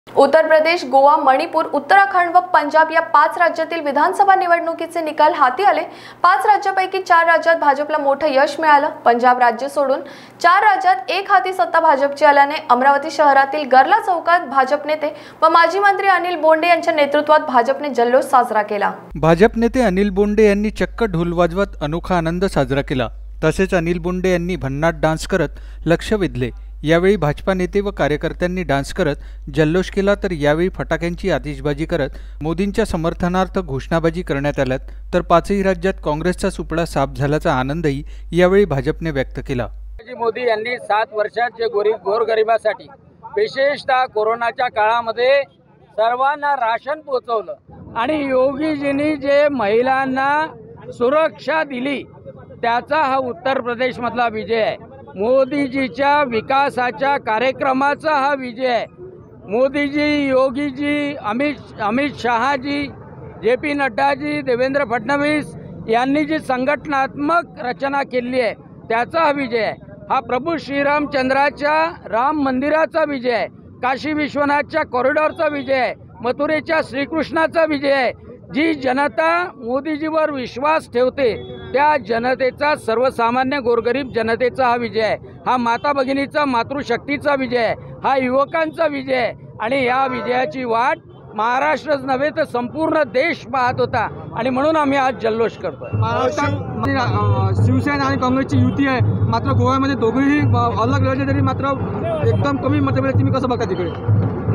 उत्तर प्रदेश, गोवा, मणिपूर, उत्तराखंड व पंजाब या 5 राज्यातील विधानसभा निवडणुकीचे निकाल हाती आले। 5 राज्यांपैकी 4 राज्यात भाजपला मोठं यश मिळालं। पंजाब राज्य सोडून 4 राज्यात एक हाती सत्ता भाजपची आल्याने अमरावती शहरातील गरला चौकात भाजप नेते व माजी मंत्री अनिल बोंडे यांच्या नेतृत्वात भाजपने जल्लोष साजरा केला। भाजप नेते अनिल बोंडे यांनी चक्क ढोल वाजवत अनोखा आनंद साजरा केला। तसेच अनिल बोंडे यांनी भन्नाट डान्स करत लक्ष वेधले। यावेळी भाजपा नेते व कार्यकर्त्यांनी डान्स करत जल्लोष केला, तर यावेळी फटाक्यांची आतिषबाजी करत मोदींच्या समर्थनार्थ घोषणाबाजी करण्यात आल्या। तर 5ही राज्यात काँग्रेसचा सुपडा साफ झाल्याचा आनंदही यावेळी भाजपने व्यक्त केला। मोदी यांनी 7 वर्षात जे गोरगरिबासाठी विशेषतः कोरोनाच्या काळामध्ये सर्वांना राशन पोहोचवलं आणि योगीजींनी जे महिलांना सुरक्षा दिली त्याचा हा उत्तर प्रदेश मधला विजय आहे। मोदीजीच्या विकासाच्या कार्यक्रमाचा हा विजय आहे। मोदीजी, योगीजी, अमित शहाजी, JP नड्डाजी, देवेंद्र फडणवीस यांनी जी संघटनात्मक रचना केली आहे त्याचा हा विजय आहे। हा प्रभू श्रीरामचंद्राच्या राम मंदिराचा विजय आहे। काशी विश्वनाथच्या कॉरिडॉरचा विजय आहे। मथुरेच्या श्रीकृष्णाचा विजय आहे। जी जनता मोदीजीवर विश्वास ठेवते त्या जनतेचा, सर्वसामान्य गोरगरीब जनतेचा हा विजय आहे। हा माता भगिनीचा, मातृशक्तीचा विजय आहे। हा युवकांचा विजय आहे आणि या विजयाची वाट महाराष्ट्रच नव्हे तर संपूर्ण देश पाहत होता आणि म्हणून आम्ही आज जल्लोष करतोय। महाराष्ट्रात शिवसेना आणि काँग्रेसची युती आहे, मात्र गोव्यामध्ये दोघेही अलग लढले तरी मात्र एकदम कमी मतभेद। तुम्ही कसं बघता तिकडे?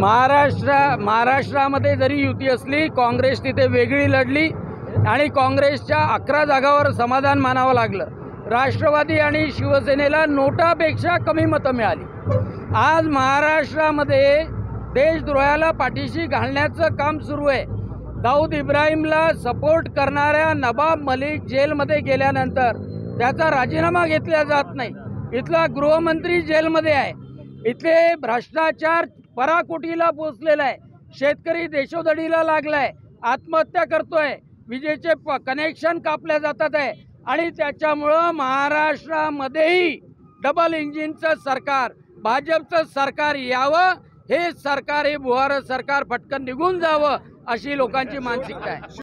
महाराष्ट्रामध्ये जरी युती असली, काँग्रेस तिथे वेगळी लढली आणि काँग्रेसच्या 11 जागावर समाधान मानावं लागलं। राष्ट्रवादी आणि शिवसेनेला नोटापेक्षा कमी मतं मिळाली। आज महाराष्ट्रामध्ये देशद्रोहाला पाठीशी घालण्याचं काम सुरू आहे। दाऊद इब्राहिमला सपोर्ट करणाऱ्या नवाब मलिक जेलमध्ये गेल्यानंतर त्याचा राजीनामा घेतला जात नाही। इथला गृहमंत्री जेलमध्ये आहे। इथले भ्रष्टाचार पराकोटीला पोचलेला आहे। शेतकरी देशोधडीला लागलाय, आत्महत्या करतोय, विजेचे कनेक्शन कापल्या जातात आहे आणि त्याच्यामुळं महाराष्ट्रामध्येही डबल इंजिनचं सरकार, भाजपचं सरकार यावं, हे सरकार, हे बुहार सरकार पटकन निघून जावं अशी लोकांची मानसिकता आहे।